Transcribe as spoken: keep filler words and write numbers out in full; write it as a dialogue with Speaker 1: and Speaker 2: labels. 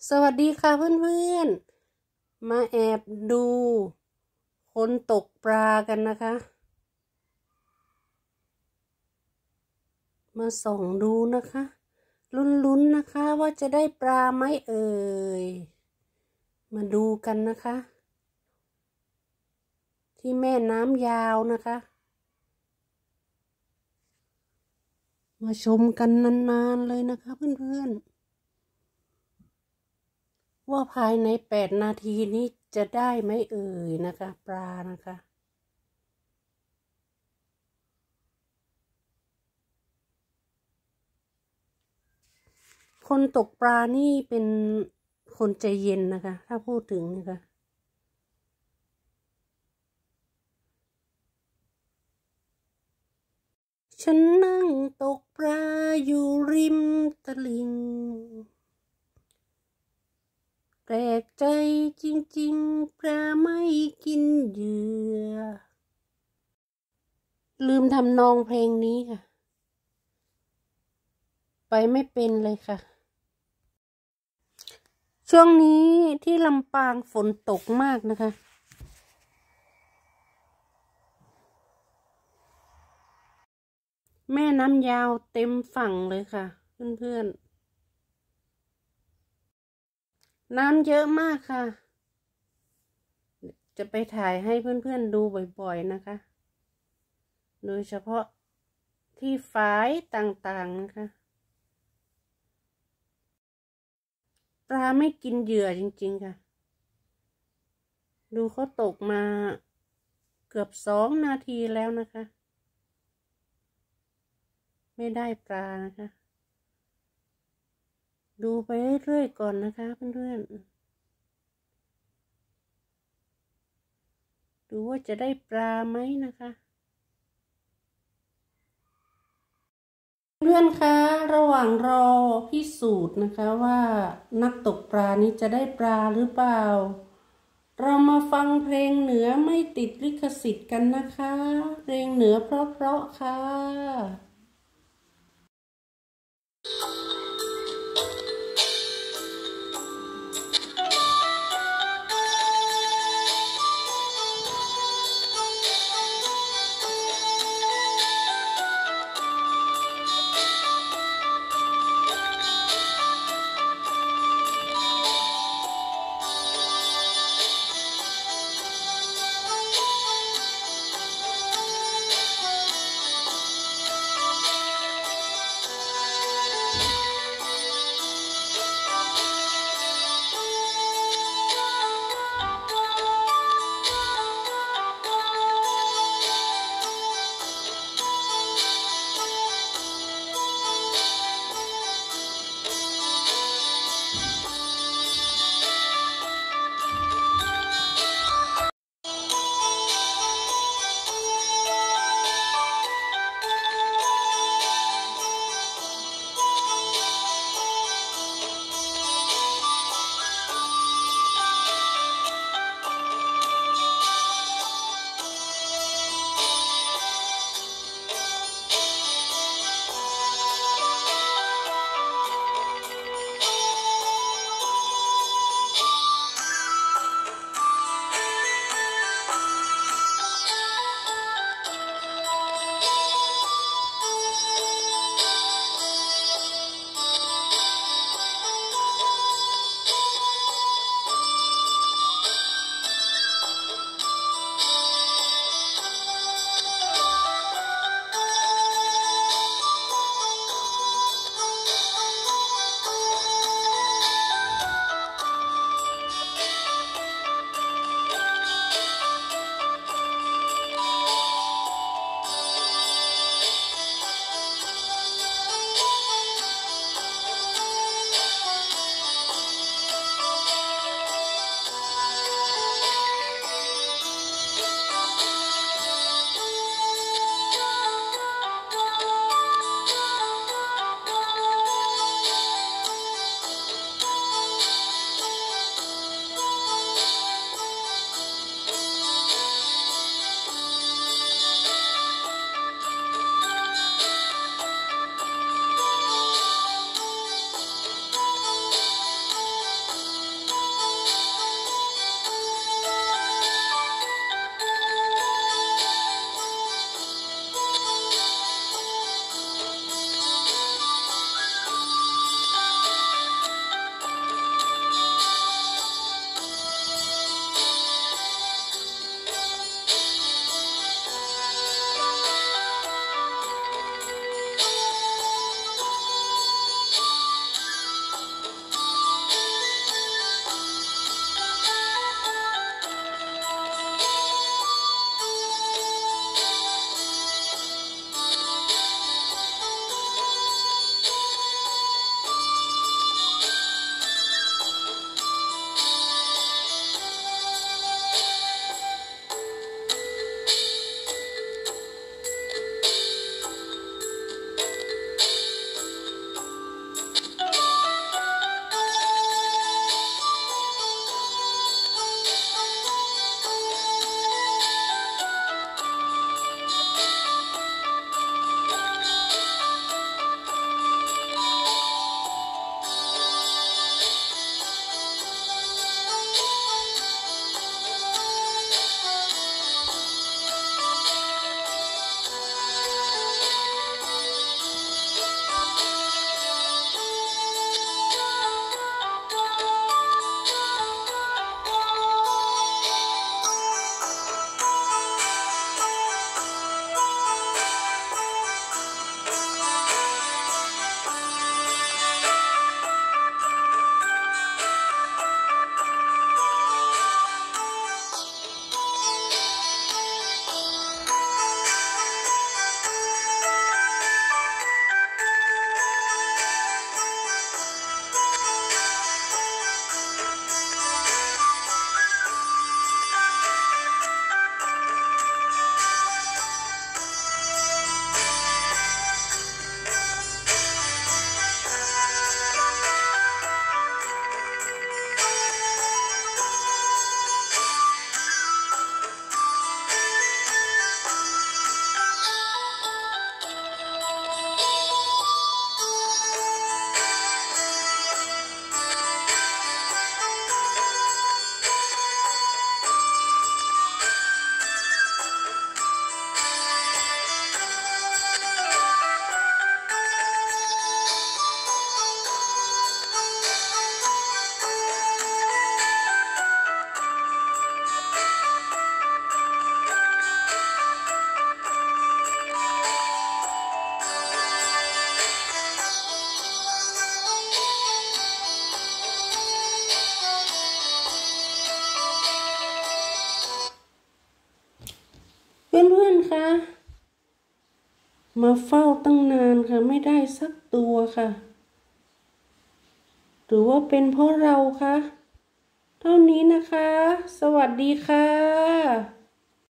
Speaker 1: สวัสดีค่ะเพื่อนๆมาแอบดูคนตกปลากันนะคะมาส่องดูนะคะลุ้นๆนะคะว่าจะได้ปลาไหมเอ่ยมาดูกันนะคะที่แม่น้ำยาวนะคะมาชมกันนานๆเลยนะคะเพื่อนๆว่าภายในแปดนาทีนี้จะได้ไหมเอ่ยนะคะปลานะคะคนตกปลานี่เป็นคนใจเย็นนะคะถ้าพูดถึงนะคะฉันนั่งตกปลาอยู่ริมตลิ่งแปลกใจจริงๆปลาไม่กินเหยื่อลืมทำนองเพลงนี้ค่ะไปไม่เป็นเลยค่ะช่วงนี้ที่ลำปางฝนตกมากนะคะแม่น้ำยาวเต็มฝั่งเลยค่ะเพื่อนๆน้ำเยอะมากค่ะจะไปถ่ายให้เพื่อนๆดูบ่อยๆนะคะโดยเฉพาะที่ฝายต่างๆนะคะปลาไม่กินเหยื่อจริงๆค่ะดูเขาตกมาเกือบสองนาทีแล้วนะคะไม่ได้ปลานะคะดูไปเรื่อยๆก่อนนะคะเพื่อนๆดูว่าจะได้ปลาไหมนะคะเพื่อนคะระหว่างรอพิสูจน์นะคะว่านักตกปลานี้จะได้ปลาหรือเปล่าเรามาฟังเพลงเหนือไม่ติดลิขสิทธิ์กันนะคะเพลงเหนือเพราะๆค่ะๆคะมาเฝ้าตั้งนานค่ะไม่ได้สักตัวค่ะหรือว่าเป็นเพราะเราคะเท่านี้นะคะสวัสดีค่ะ